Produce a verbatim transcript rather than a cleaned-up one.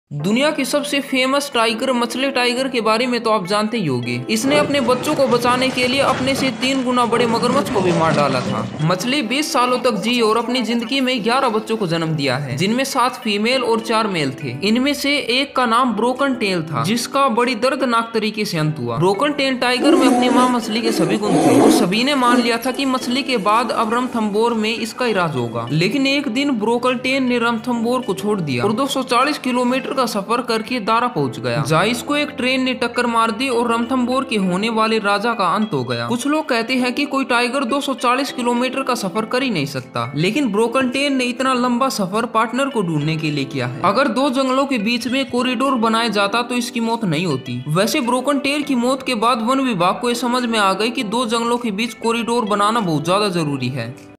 दुनिया की सबसे फेमस टाइगर मछली टाइगर के बारे में तो आप जानते ही होंगे। इसने अपने बच्चों को बचाने के लिए अपने से तीन गुना बड़े मगरमच्छ को भी मार डाला था। मछली बीस सालों तक जी और अपनी जिंदगी में ग्यारह बच्चों को जन्म दिया है, जिनमें सात फीमेल और चार मेल थे। इनमें से एक का नाम ब्रोकन टेल था, जिसका बड़ी दर्दनाक तरीके से अंत हुआ। ब्रोकन टेल टाइगर में अपनी माँ मछली के सभी गुण थे और सभी ने मान लिया था कि मछली के बाद अब रणथंभौर में इसका इलाज होगा। लेकिन एक दिन ब्रोकन टेल ने रणथंभौर को छोड़ दिया और दो सौ चालीस किलोमीटर का सफर करके दारा पहुंच गया, जहाँ इसको एक ट्रेन ने टक्कर मार दी और रणथंभौर के होने वाले राजा का अंत हो गया। कुछ लोग कहते हैं कि कोई टाइगर दो सौ चालीस किलोमीटर का सफर कर ही नहीं सकता, लेकिन ब्रोकन टेल ने इतना लंबा सफर पार्टनर को ढूंढने के लिए किया है। अगर दो जंगलों के बीच में कॉरिडोर बनाया जाता तो इसकी मौत नहीं होती। वैसे ब्रोकन टेल की मौत के बाद वन विभाग को यह समझ में आ गई कि दो जंगलों के बीच कॉरिडोर बनाना बहुत ज्यादा जरूरी है।